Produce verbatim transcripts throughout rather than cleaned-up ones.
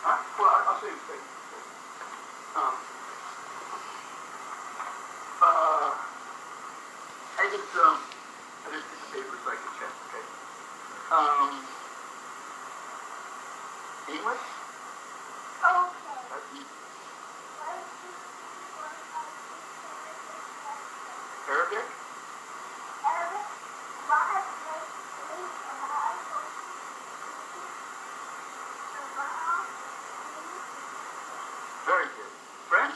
Huh? Well, I'll show you the thing. Um, uh, I just, um, I just took the paper so I could check, okay? Um, English? Okay. That's easy. One, two, three, four, five, six, seven, eight, nine, ten. Arabic? Arabic. One, two, three, four, four, Very good. French?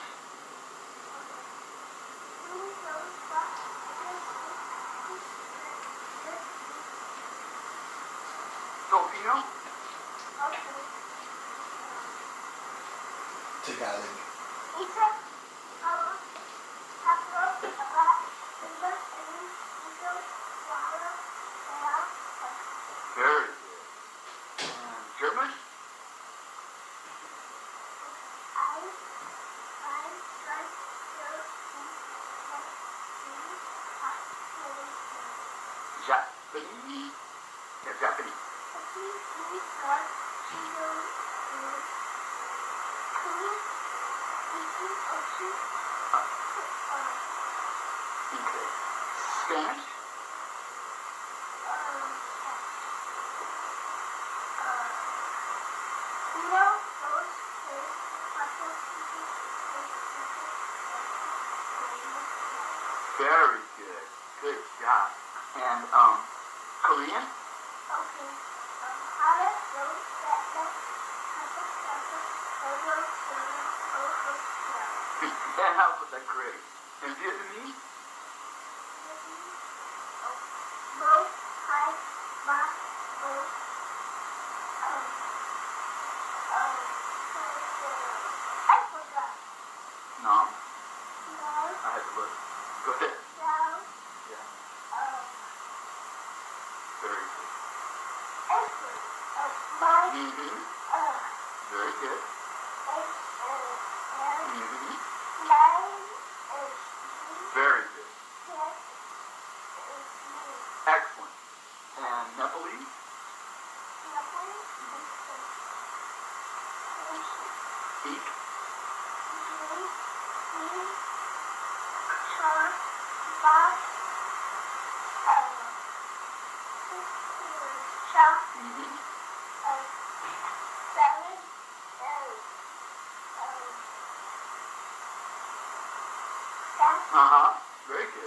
Filipino? Tagalog. Very good. And German? Japanese? Yeah, Japanese. Okay. Spanish? Very good. Good job. And, um, Korean? That helps with that great. And Vietnamese? No. I had to look. Go ahead. Yeah. Very good. Mm-hmm. Very good. Mm-hmm. Very good. Excellent. And Nepalese? Eek? Mm-hmm. Uh-huh. Very good.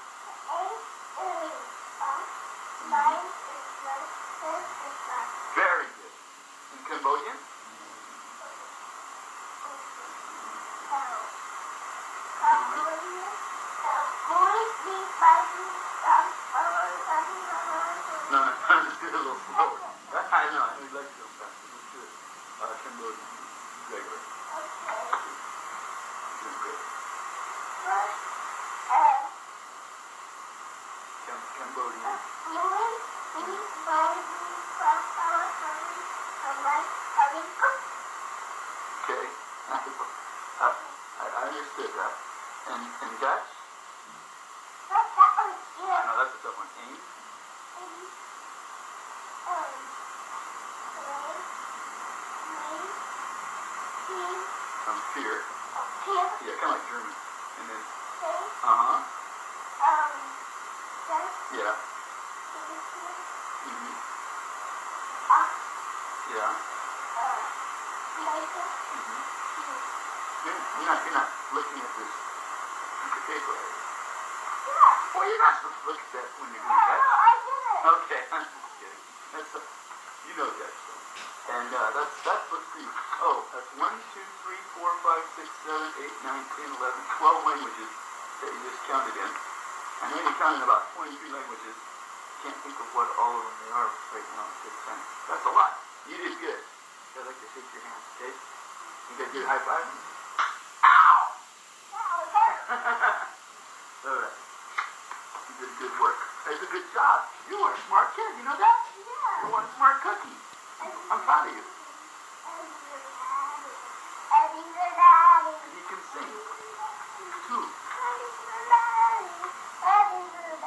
Very good. And Cambodian? No, no, just do it a little slower. I know, I know you'd like to go faster. Let's do it. Uh, Cambodian. Regular. Doing good. Cam- Cambodian. Okay. uh, I, I understood that. And, and Dutch? I know that's a tough one. Aim? Um, fear. Yeah, kind of like German. And then, uh-huh. Yeah. Mm-hmm. Yeah. Mm-hmm. You're, you're not, you're not looking at this piece of paper, are you? Well, you're not supposed to look at that when you're doing Dutch. Okay, I'm just kidding. That's a, you know Dutch, though. And uh, that's that's what's the, oh, that's one, two, three, four, five, six, seven, eight, nine, ten, eleven, twelve languages that you just counted in. I know you're counting about twenty-three languages. Can't think of what all of them they are right now at this time. That's a lot. You did good. I'd like to shake your hand, okay? You guys do a high five? Ow! All right. You did good work. That's a good job. You are a smart kid. You know that? You're one smart cookie. I'm proud of you. And you can sing, too.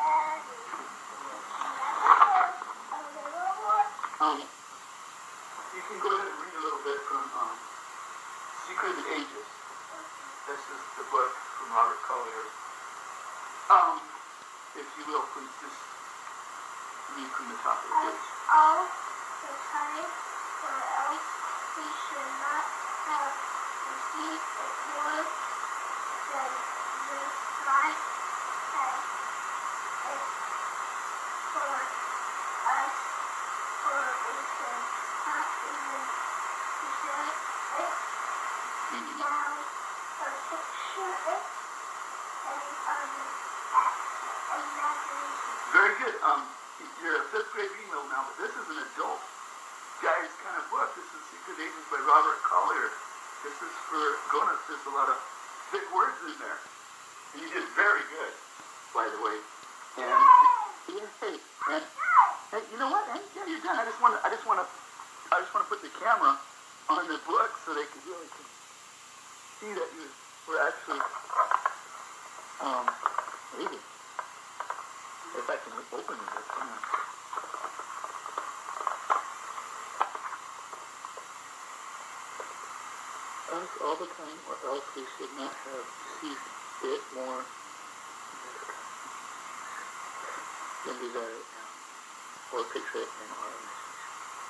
Um, you can go ahead and read a little bit from um, Secret of the Ages. This is the book from Robert Collier. Um, if you will, please just read from the top of the page. All the time, or else we should not have received it more than this life has it for us, for we can not even deserve it. Now, or picture it and um, imagination. Very good. Um, you're a fifth grade reading level now, but this is an adult guy's kind of book. This is Secret Ages by Robert Collier. This is for grown-ups. There's a lot of big words in there. And you did very good, by the way. And yeah, hey, and, hey, you know what? Hey, yeah, you're done. I just want to, I just want to, I just want to put the camera on the book so they can really can see that you were actually um reading. If I can open it, come on. Us all the time, or else we should not have received it more than desire it now, or picture it in our imagination.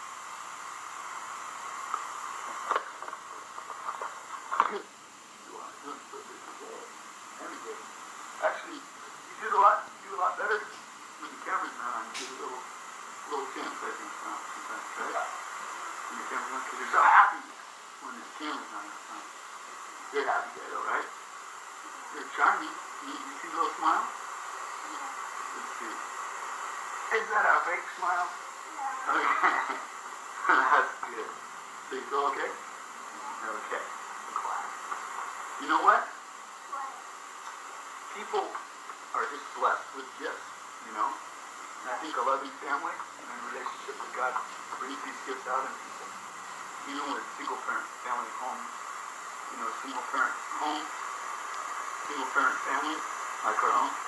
Actually, you did a lot. You do a lot better when the camera's not on. You get a little, little chance, I think, uh, sometimes, right? When the camera's on, because you're so happy when the camera's not on. You're happy guy, though, right? You're charming. You, you see a little smile? Let's see. Is that a fake smile? Okay. That's good. So you feel okay? Okay. Class. You know what? People are just blessed with gifts, you know? And I think a loving family and a relationship with God brings these gifts out in people. Even with single parent family homes, you know, single parent homes, single parent families like our own.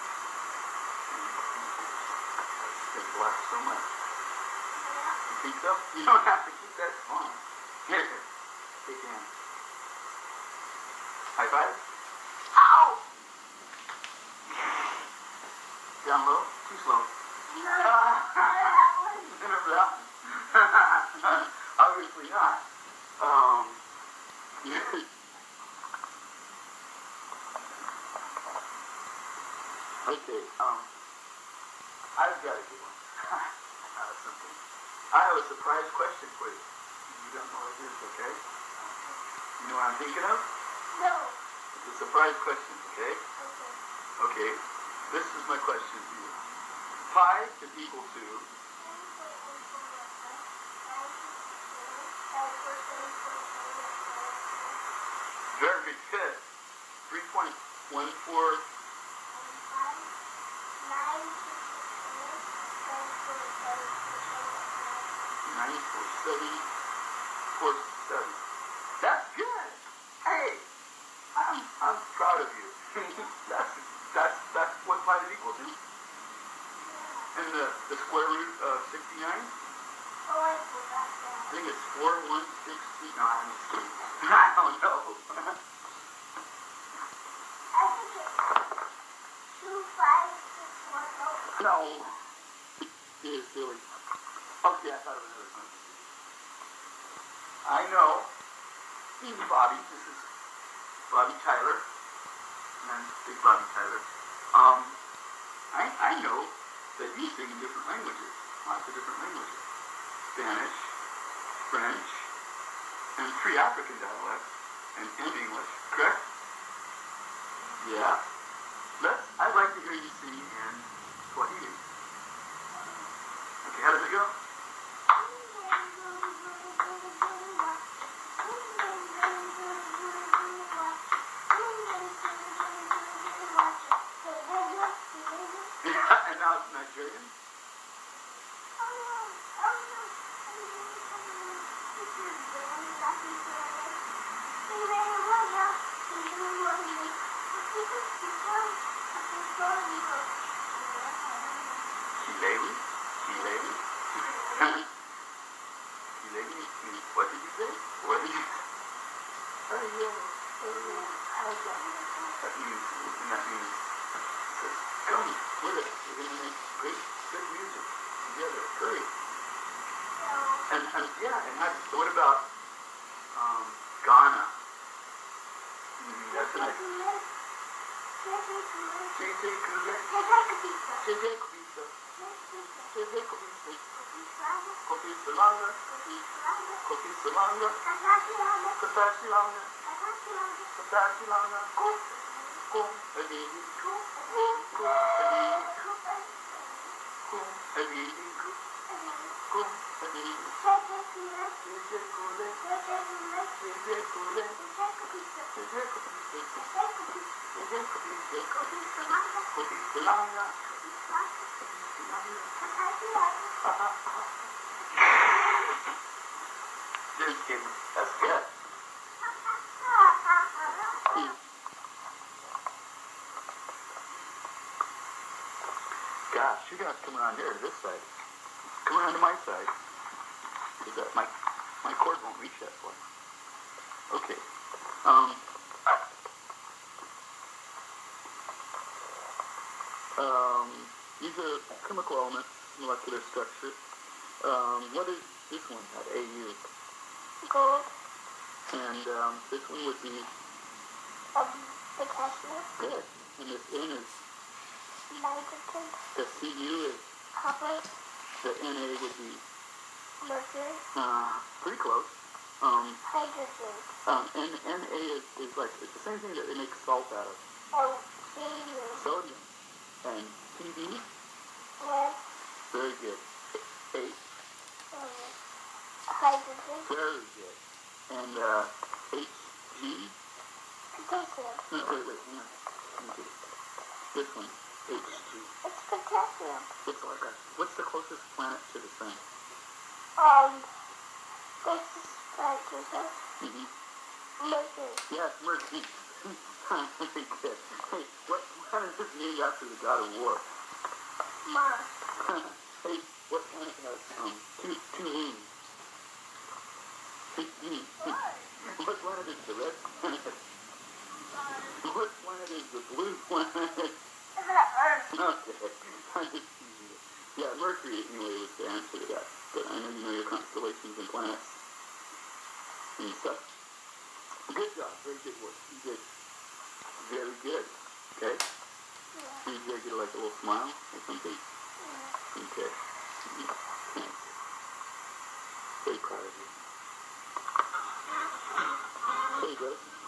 They're blessed so much. You think so? You don't have to keep that phone. Here, take your hand. High five. Ow! Down low? Too slow. Never that one. Obviously not. Um, okay, um, I've got a good one. uh, something. I have a surprise question for you. You don't know what it is, okay? You know what I'm thinking of? No. It's a surprise question, okay? Okay. Okay, this is my question to you. Pi is equal to very good fit. three point one four nine four seven four seven. That's good. Hey, I'm I'm proud of you. that's that's that's what pi is equal to. And the, the square root of sixty-nine? Oh, I forgot that. I think it's four one six two nine. I don't know. I think it's two five six one oh. No. It is silly. Okay, I thought of another one. I know. This is Bobby. This is Bobby Tyler. And I'm big Bobby Tyler. Um, I I know that you sing in different languages. Lots of different languages. Spanish, French, and three African dialects, and, and English, correct? Yeah. Let's, I'd like to hear you sing in Swahili. Okay, how does it go? And now it's Nigerian? Kilewi? Kilewi? maybe, you- what did you say? What did you say? Oh, yeah. Oh, yeah. That means, and that means, says, come with us. We're going to make great, good music together. Great. And, and yeah, and that, what about um, Ghana? Mm, that's a nice. Jay Kule. Jay Kubisa. Jay Kubisa. Kofi Salanga. Kofi Salanga. Katashi Langa. Katashi Langa. Kum Adidi. Kum Adidi. Kum Adidi. Kum Adidi. Jay Kule. Jay Kule. Jay Kubisa. Kofi Salanga. Just kidding. That's good. Gosh, you gotta come around here to this side. Come around to my side. Cause that, my, my cord won't reach that far. Okay. Um. Um, these are chemical elements, molecular structure. Um, what is this one at A U? Gold. And um, this one would be Um, potassium. good. And this N is, Nitrogen. the C U is, Copper. the N A would be, Mercury. uh, pretty close. Um, Hydrogen. um, N, Na is, is like, it's the same thing that they make salt out of. Oh, sodium. Sodium. And P B, Lead. very good. H, Um, hydrogen. very good. And uh, H, G, Potassium. no, wait, wait, hang on. Let me get it. This one, H, G. It's potassium. It's like a, what's the closest planet to the sun? Um, this is nitrogen. Mm-hmm. Mercury. Yes, Mercury. Very good. Hey, what planet is named after the god of war? Mars. Hey, what planet has um two two moons? What planet is the red planet? What planet is the blue planet? Earth. Okay. Yeah, Mercury anyway was the answer to that. But I know you know your constellations and planets and stuff. Good job. Very good work. You did very good. Okay? Yeah. You did get like a little smile or something? Yeah. Okay. Thanks. Very proud of you. Hey, brother.